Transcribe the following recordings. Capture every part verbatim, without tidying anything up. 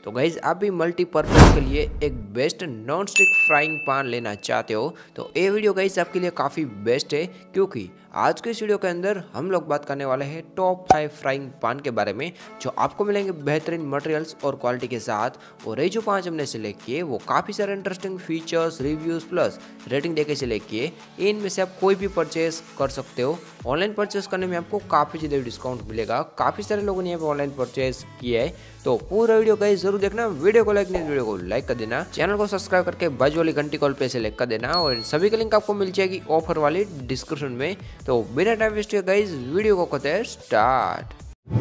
तो गाइज आप भी मल्टीपर्पज़ के लिए एक best non stick frying pan लेना चाहते हो तो ये वीडियो गाइज आपके लिए काफ़ी बेस्ट है, क्योंकि आज के इस वीडियो के अंदर हम लोग बात करने वाले हैं टॉप फाइव फ्राइंग पैन के बारे में, जो आपको मिलेंगे बेहतरीन मटेरियल्स और क्वालिटी के साथ। और ये जो पांच हमने सिलेक्ट किए वो काफ़ी सारे interesting features, reviews plus rating देके सिलेक्ट किए। इनमें से आप कोई भी परचेज कर सकते हो। ऑनलाइन परचेज करने में आपको काफ़ी ज़्यादा डिस्काउंट मिलेगा। काफ़ी सारे लोगों ने यहाँ पे ऑनलाइन परचेज किया है, तो पूरा वीडियो गाइस जरूर देखना। वीडियो को लाइक नहीं, वीडियो को लाइक कर देना, चैनल को सब्सक्राइब करके बाजू वाली घंटी कॉल पे सेलेक्ट कर देना, और सभी की लिंक आपको मिल जाएगी ऑफर वाली डिस्क्रिप्शन में। तो बिना टाइम वेस्ट किए गाइस वीडियो को करते हैं स्टार्ट।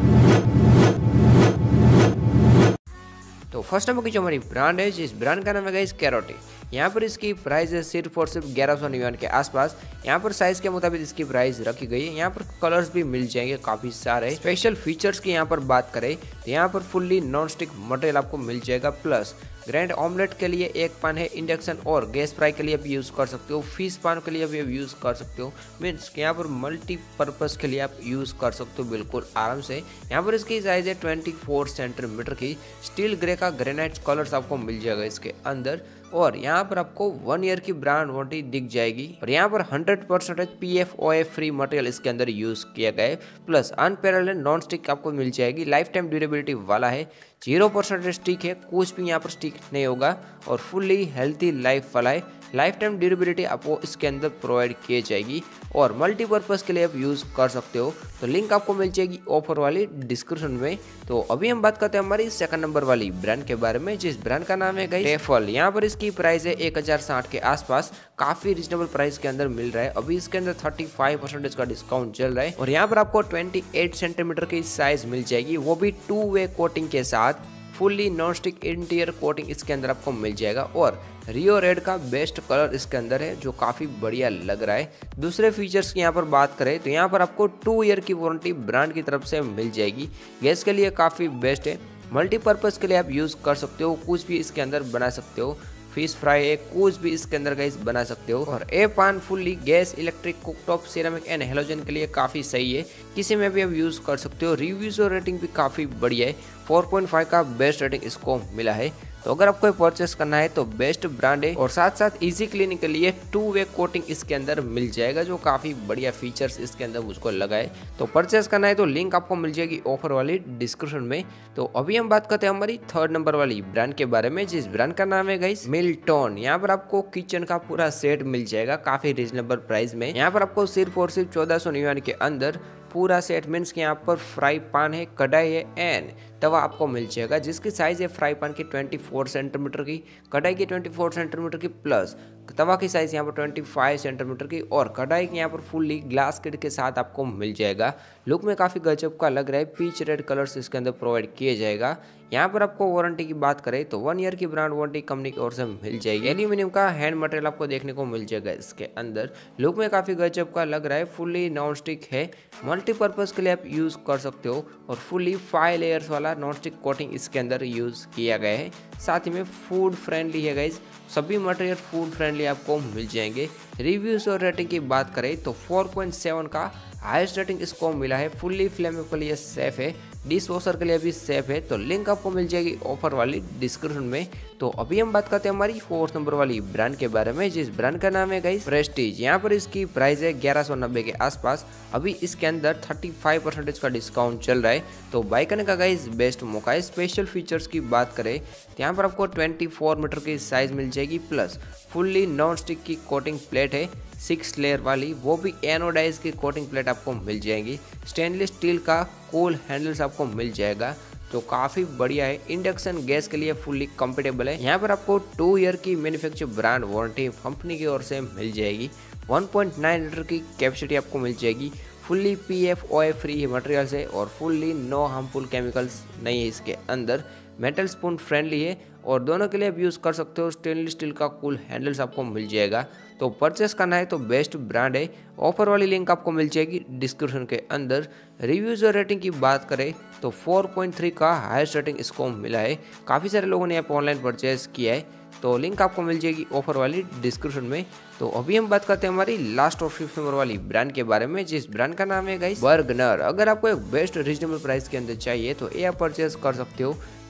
तो फर्स्ट नंबर की जो हमारी ब्रांड है, जिस ब्रांड का नाम है गाइस कैरोटी। यहाँ पर इसकी प्राइस है सिर्फ और सिर्फ ग्यारह सौ निन्यानवे के आसपास। यहाँ पर साइज के मुताबिक इसकी प्राइस रखी गई है। यहाँ पर कलर्स भी मिल जाएंगे काफी सारे। स्पेशल फीचर्स की यहाँ पर बात करें तो यहाँ पर फुल्ली नॉन स्टिक मटेरियल आपको मिल जाएगा, प्लस ग्रैंड ऑमलेट के लिए एक पैन है, इंडक्शन और गैस फ्राई के लिए भी यूज कर सकते हो, फिश पैन के लिए भी यूज कर सकते हो। मीन्स यहाँ पर मल्टीपर्पज के लिए आप यूज कर सकते हो बिल्कुल आराम से। यहाँ पर इसकी साइज है चौबीस सेंटीमीटर की। स्टील ग्रे का ग्रेनाइट कलर्स आपको मिल जाएगा इसके अंदर, और यहाँ पर आपको वन ईयर की ब्रांड वारंटी दिख जाएगी। और यहाँ पर hundred percent P F O F free material इसके अंदर यूज किया गया है, प्लस अनपैरेलल्ड नॉन स्टिक आपको मिल जाएगी। लाइफ टाइम ड्यूरेबिलिटी वाला है, जीरो परसेंट स्टिक है, कुछ भी यहाँ पर स्टिक नहीं होगा, और फुल्ली हेल्थी लाइफ वाला है। लाइफ टाइम ड्यूरेबिलिटी आपको इसके अंदर प्रोवाइड की जाएगी, और मल्टीपर्पज के लिए आप यूज कर सकते हो। तो लिंक आपको मिल जाएगी ऑफर वाली डिस्क्रिप्शन में। तो अभी हम बात करते हैं हमारी सेकंड नंबर वाली ब्रांड के बारे में, जिस ब्रांड का नाम है गाइस टेफल। यहाँ पर इसकी प्राइस है एक हजार साठ के आसपास। काफी रिजनेबल प्राइस के अंदर मिल रहा है। अभी इसके अंदर थर्टी फाइव परसेंट का डिस्काउंट चल रहा है, और यहाँ पर आपको अट्ठाईस सेंटीमीटर की साइज मिल जाएगी, वो भी टू वे कोटिंग के साथ। Fully non stick interior coating इसके अंदर आपको मिल जाएगा, और रियो रेड का बेस्ट कलर इसके अंदर है, जो काफ़ी बढ़िया लग रहा है। दूसरे फीचर्स की यहाँ पर बात करें तो यहाँ पर आपको टू ईयर की वारंटी ब्रांड की तरफ से मिल जाएगी। गैस के लिए काफ़ी बेस्ट है। मल्टीपर्पज़ के लिए आप यूज़ कर सकते हो, कुछ भी इसके अंदर बना सकते हो। फिश फ्राई है, कुछ भी इसके अंदर गाइस बना सकते हो। और a pan fully gas, electric, cooktop, ceramic and halogen के लिए काफ़ी सही है, किसी में भी आप यूज़ कर सकते हो। रिव्यूज़ और रेटिंग भी काफ़ी बढ़िया है, फोर पॉइंट फाइव का बेस्ट रेटिंग इसको मिला है। तो अगर आपको परचेस करना है तो बेस्ट ब्रांड है, और साथ साथ इजी क्लीनिंग के लिए टू वे कोटिंग इसके अंदर मिल जाएगा, जो काफ़ी बढ़िया फीचर्स इसके अंदर मुझको लगा है। तो परचेस करना है तो लिंक आपको मिल जाएगी ऑफर वाली डिस्क्रिप्शन में। तो अभी हम बात करते हैं हमारी थर्ड नंबर वाली ब्रांड के बारे में, जिस ब्रांड का नाम है गाइस मिल्टन। यहाँ पर आपको किचन का पूरा सेट मिल जाएगा काफ़ी रिजनेबल प्राइस में। यहाँ पर आपको सिर्फ और सिर्फ चौदह सौ निन्यानवे के अंदर पूरा सेट, मीन्स कि यहाँ पर फ्राई पैन है, कढ़ाई है एंड तवा आपको मिल जाएगा, जिसकी साइज है फ्राई पैन की चौबीस सेंटीमीटर की, कढ़ाई की चौबीस सेंटीमीटर की, प्लस तवा की साइज यहाँ पर पच्चीस सेंटीमीटर की, और कढ़ाई की यहाँ पर फुल्ली ग्लास किट के साथ आपको मिल जाएगा। लुक में काफ़ी गजब का लग रहा है। पीच रेड कलर्स इसके अंदर प्रोवाइड किया जाएगा। यहाँ पर आपको वारंटी की बात करें तो वन ईयर की ब्रांड वारंटी कंपनी की ओर से मिल जाएगी। एल्यूमिनियम का हैंड मटेरियल आपको देखने को मिल जाएगा इसके अंदर। लुक में काफ़ी गजब का लग रहा है। फुल्ली नॉन स्टिक है, मल्टीपर्पज़ के लिए आप यूज़ कर सकते हो, और फुल्ली फाइव लेयर्स वाला नॉन स्टिक कोटिंग इसके अंदर यूज़ किया गया है। साथ ही में फूड फ्रेंडली है गाइज, सभी मटेरियल फूड फ्रेंडली आपको मिल जाएंगे। रिव्यूज़ और रेटिंग की बात करें तो फोर पॉइंट सेवन का हाईएस्ट रेटिंग इसको मिला है। फुल्ली फ्लेमेबल के लिए सेफ है, डिश वॉशर के लिए भी सेफ है। तो लिंक आपको मिल जाएगी ऑफर वाली डिस्क्रिप्शन में। तो अभी हम बात करते हैं हमारी फोर्थ नंबर वाली ब्रांड के बारे में, जिस ब्रांड का नाम है गाइस प्रेस्टीज। यहाँ पर इसकी प्राइस है ग्यारह सौ नब्बे के आसपास। अभी इसके अंदर थर्टी फाइव परसेंटेज का डिस्काउंट चल रहा है, तो बाय करने का गाइस बेस्ट मौका है। स्पेशल फीचर्स की बात करें तो यहाँ पर आपको चौबीस मीटर की साइज मिल जाएगी, प्लस फुल्ली नॉन स्टिक की कोटिंग प्लेट है सिक्स लेयर वाली, वो भी एनोडाइज की कोटिंग प्लेट आपको मिल जाएगी। स्टेनलेस स्टील का कूल हैंडल्स आपको मिल जाएगा, तो काफ़ी बढ़िया है। इंडक्शन गैस के लिए फुल्ली कंफर्टेबल है। यहाँ पर आपको टू ईयर की मैन्युफैक्चर ब्रांड वारंटी कंपनी की ओर से मिल जाएगी। वन पॉइंट नाइन लीटर की कैपेसिटी आपको मिल जाएगी। Fully P F O F free material है, और फुल्ली नो हार्मफुल केमिकल्स नहीं है इसके अंदर। मेटल स्पून फ्रेंडली है, और दोनों के लिए आप यूज़ कर सकते हो। स्टेनलेस स्टील का कूल हैंडल्स आपको मिल जाएगा। तो परचेस करना है तो बेस्ट ब्रांड है। ऑफर वाली लिंक आपको मिल जाएगी डिस्क्रिप्शन के अंदर। रिव्यूज़ और रेटिंग की बात करें तो फोर पॉइंट थ्री का हाईएस्ट रेटिंग इसको मिला है। काफ़ी सारे लोगों ने यहाँ पर ऑनलाइन परचेस किया है, तो लिंक आपको मिल जाएगी ऑफर वाली डिस्क्रिप्शन में। तो अभी हम बात करते हैं हमारी लास्ट और फिफ्थ नंबर वाली ब्रांड के बारे में, जिस ब्रांड का नाम है गाइस बर्गनर। अगर आपको एक बेस्ट रीजनेबल प्राइस के अंदर चाहिए तो ये आप परचेस कर सकते हो।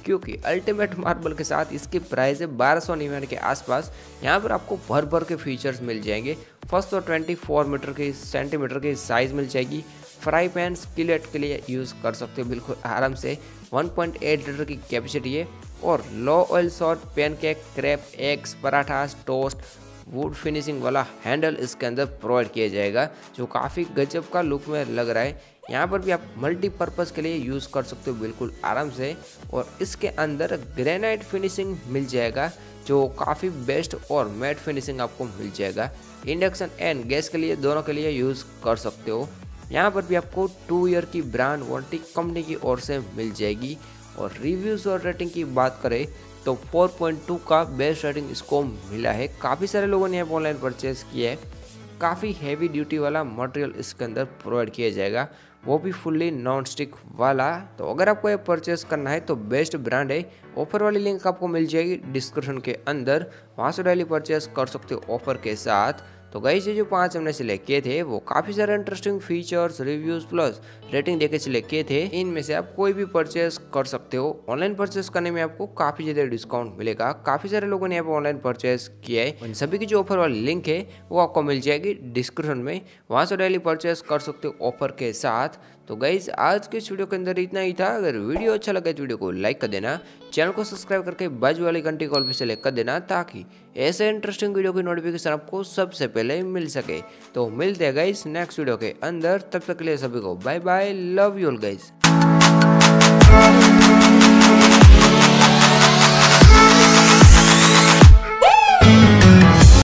क्योंकि अल्टीमेट मार्बल के साथ इसकी प्राइस है बारह सौ निन्यानवे के आसपास। यहाँ पर आपको भर भर के फीचर्स मिल जाएंगे। फर्स्ट तो चौबीस मीटर की सेंटीमीटर की साइज़ मिल जाएगी। फ्राई पैन स्किलेट के लिए यूज़ कर सकते हो बिल्कुल आराम से। वन पॉइंट एट लीटर की कैपेसिटी है और low oil shot pancake, crepe, eggs, paratha, toast, wood finishing वाला हैंडल इसके अंदर प्रोवाइड किया जाएगा, जो काफ़ी गजब का लुक में लग रहा है। यहाँ पर भी आप मल्टीपर्पज़ के लिए यूज़ कर सकते हो बिल्कुल आराम से। और इसके अंदर ग्रेनाइट फिनिशिंग मिल जाएगा, जो काफ़ी बेस्ट और मैट फिनिशिंग आपको मिल जाएगा। इंडक्शन एंड गैस के लिए दोनों के लिए यूज़ कर सकते हो। यहाँ पर भी आपको टू ईयर की ब्रांड वारंटी कंपनी की ओर से मिल जाएगी। और रिव्यूज़ और रेटिंग की बात करें तो फोर पॉइंट टू का बेस्ट रेटिंग इसको मिला है। काफ़ी सारे लोगों ने ऑनलाइन परचेज़ किया है। काफ़ी हैवी ड्यूटी वाला मटेरियल इसके अंदर प्रोवाइड किया जाएगा, वो भी फुल्ली नॉन स्टिक वाला। तो अगर आपको ये परचेस करना है तो बेस्ट ब्रांड है। ऑफर वाली लिंक आपको मिल जाएगी डिस्क्रिप्शन के अंदर, वहाँ से डायली परचेस कर सकते हो ऑफर के साथ। तो गाइस ये जो पांच हमने सिलेक्ट किए थे वो काफ़ी सारे interesting features, reviews plus rating देके सिलेक्ट किए थे। इनमें से आप कोई भी परचेस कर सकते हो। ऑनलाइन परचेस करने में आपको काफ़ी ज़्यादा डिस्काउंट मिलेगा। काफ़ी सारे लोगों ने यहाँ पर ऑनलाइन परचेस किया है। इन सभी की जो ऑफर वाली लिंक है वो आपको मिल जाएगी डिस्क्रिप्शन में, वहाँ से डेली परचेस कर सकते हो ऑफर के साथ। तो गाइज आज के इस वीडियो के अंदर इतना ही था। अगर वीडियो अच्छा लगे तो वीडियो को लाइक कर देना, चैनल को सब्सक्राइब करके बाजू वाली घंटी कॉल भी सेलेक्ट कर देना, ताकि ऐसे इंटरेस्टिंग वीडियो की नोटिफिकेशन आपको सबसे पहले मिल सके। तो मिलते हैं गाइज नेक्स्ट वीडियो के अंदर, तब तक के लिए सभी को bye bye, love you all guys.